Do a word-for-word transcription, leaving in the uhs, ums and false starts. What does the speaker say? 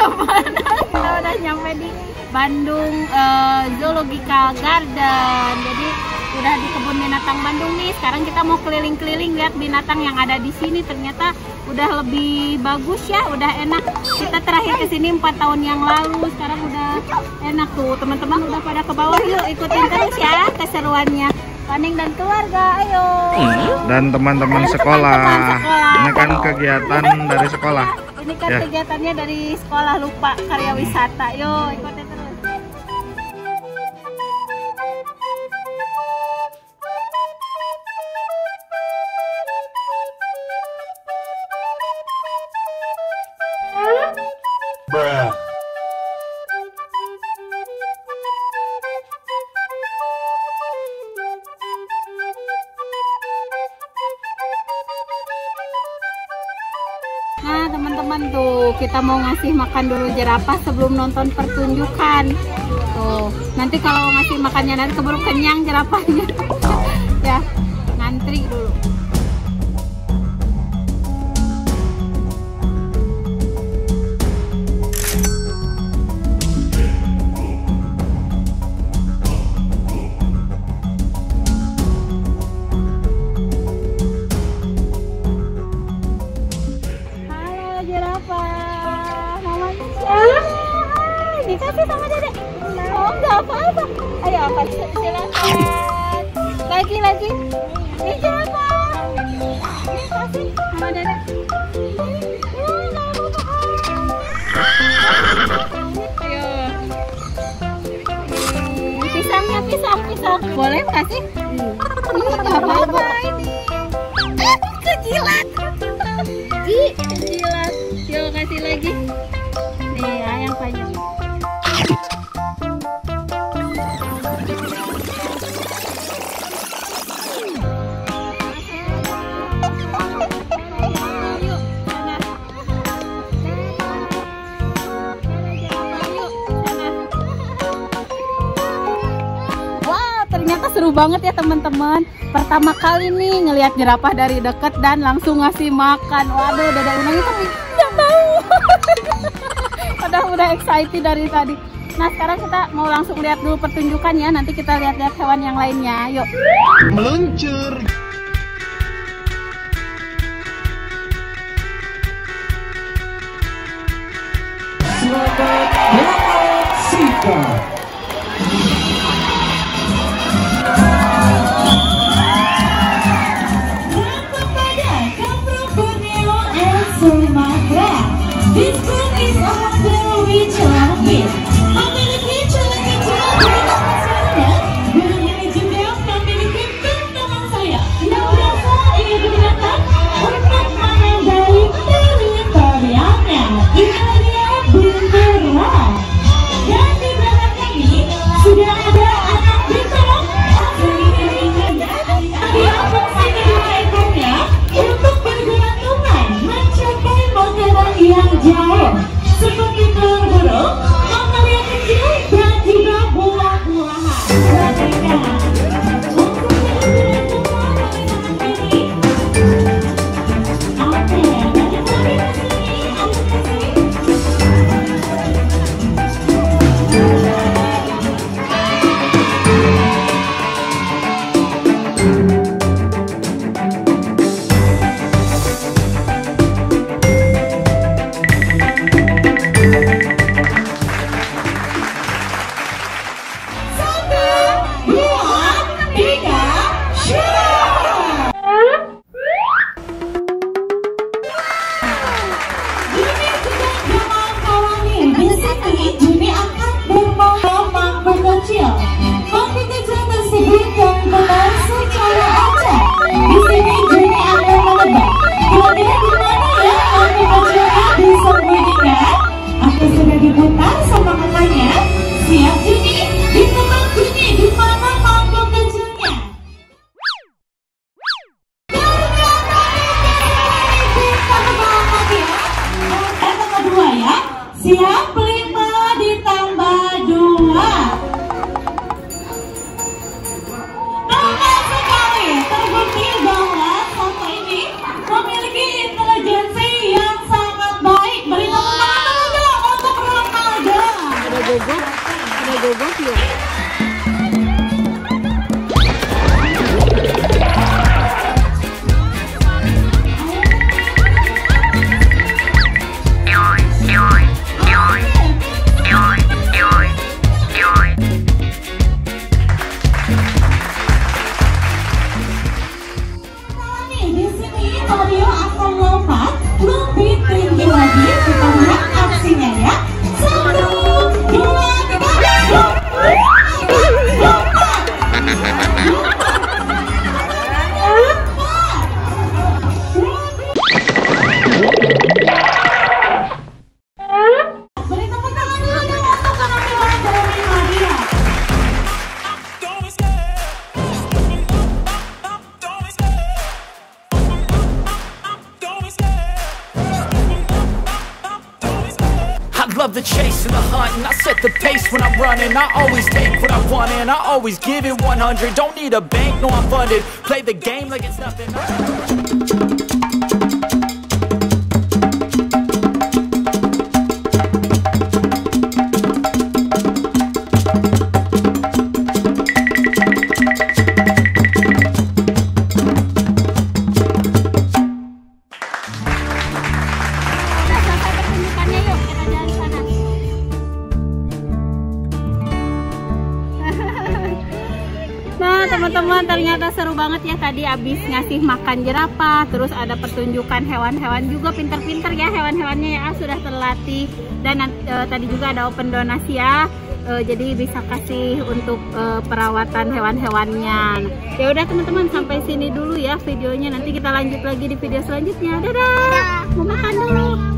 teman-teman. Kita udah nyampe di Bandung uh, Zoological Garden. Jadi udah di kebun binatang Bandung nih. Sekarang kita mau keliling-keliling lihat binatang yang ada di sini. Ternyata udah lebih bagus ya, udah enak. Kita terakhir ke sini empat tahun yang lalu. Sekarang udah enak tuh. Teman-teman udah pada ke bawah, yuk ikutin terus ya keseruannya. Paning dan keluarga, ayo. Dan teman-teman sekolah. sekolah. Ini kan kegiatan dari sekolah. Ini kan ya. Kegiatannya dari sekolah lupa karya wisata. Yuk ikutin terus. Bruh. Nah teman-teman tuh kita mau ngasih makan dulu jerapah sebelum nonton pertunjukan. Tuh nanti kalau ngasih makannya nanti keburu kenyang jerapahnya. Ya ngantri dulu. Jerapah, mamanya siapa? Dikasih sama dedek. Oh nggak apa-apa. Ayo apa silakan. Lagi lagi. Ini jerapah. Ini kasih sama dedek. Oh nggak apa-apa. Ayo. Hmm, pisangnya pisang pisang. Boleh kasih? Ini nggak apa-apa ini. Kejilat. Ji, kejilat. Yuk kasih lagi. Nih ayam panjang. Wow, ternyata seru banget ya teman-teman. Pertama kali nih ngelihat jerapah dari dekat dan langsung ngasih makan. Waduh, Dada Unang itu nggak tahu. Udah udah excited dari tadi. Nah sekarang kita mau langsung lihat dulu pertunjukan ya. Nanti kita lihat-lihat hewan yang lainnya. Yuk. Meluncur. Selamat beraktivitas. This group is on the regional hit. Memiliki celah-celah berbeda. Burung ini juga memiliki gantungan sayap yang biasa ingin digunakan untuk menandai teritorialnya. Inilah dia bunderan. Dan di belakang kami sudah ada anak binturong. Dia fungsinya dua ekornya untuk bergelantungan mencapai makanan yang jauh seperti telur burung, mamalia kecil dan juga buah-buahan. Perhatikan untuk bergelantungan menggunakan ini. Oke, balik lagi ke sini, aku kasih. Kompetisi tersebut digelar secara acak. Di sini Juni akan menebak kira-kira di mana ya kompetisinya disembunyikan. Aku sudah diputar sama kakaknya. Siap Juni? Ditebak Juni di mana mangkuk kecilnya? Ternyata itu sama banget ya. Yang kedua ya. Siap lima ditambah dua. Benar sekali, terbukti bahwa foto ini memiliki intelijensi yang sangat baik. Beri tepuk tangan dulu dong untuk the chase and the hunt, and I set the pace when I'm running. I always take what I want and I always give it one hundred. Don't need a bank, no I'm funded. Play the game like it's nothing. Nah teman-teman, ternyata seru banget ya. Tadi abis ngasih makan jerapah, terus ada pertunjukan hewan-hewan juga, pinter-pinter ya hewan-hewannya ya, sudah terlatih. Dan e, tadi juga ada open donasi ya, e, jadi bisa kasih untuk e, perawatan hewan-hewannya. Ya udah teman-teman, sampai sini dulu ya videonya, nanti kita lanjut lagi di video selanjutnya. Dadah, mau makan dulu.